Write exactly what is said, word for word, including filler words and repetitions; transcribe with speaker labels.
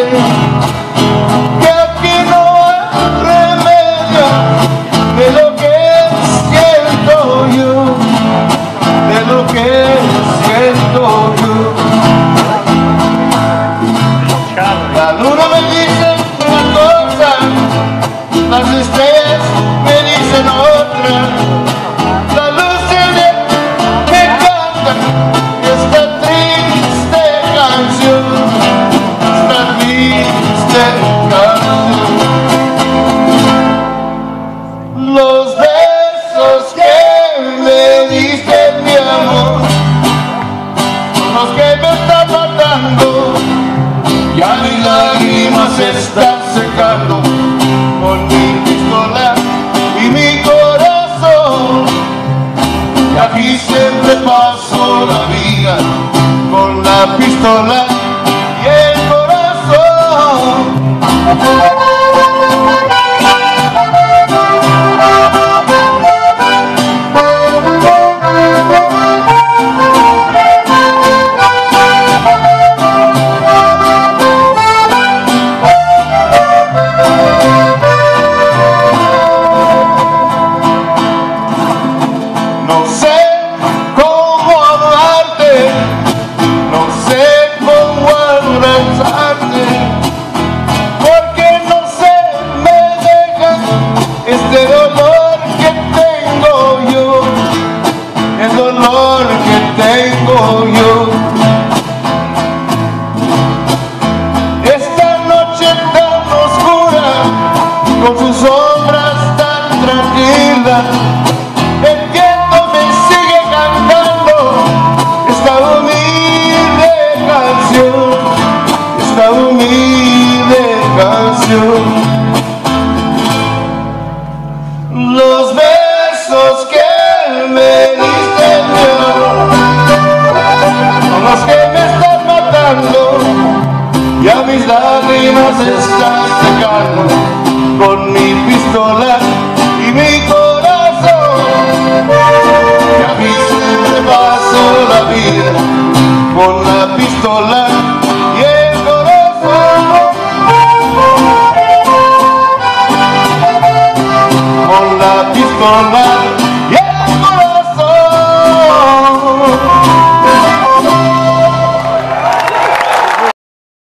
Speaker 1: que aquí no hay remedio de lo que siento yo, de lo que siento yo. La luna me dice una cosa, las estrellas me dicen otra, la luz y el día me cantan esta triste canción, esta triste canción. Los besos que me diste, mi amor, son los que me están matando. Ya mis lágrimas se están secando con mi pistola y mi corazón. Y aquí siempre paso la vida con la pistola y el corazón. No sé cómo amarte, no sé cómo abrazarte, porque no sé, me deja este dolor que tengo yo, el dolor que tengo yo. Esta noche tan oscura, con sus sombras tan tranquilas, el viento me sigue cantando esta humilde canción, esta humilde canción. Los besos que me diste, mi amor, son los que me están matando. Ya mis lágrimas se están secando con mi pistola y mi corazón. Y aquí siempre paso la vida con la pistola y el corazón, con la pistola y el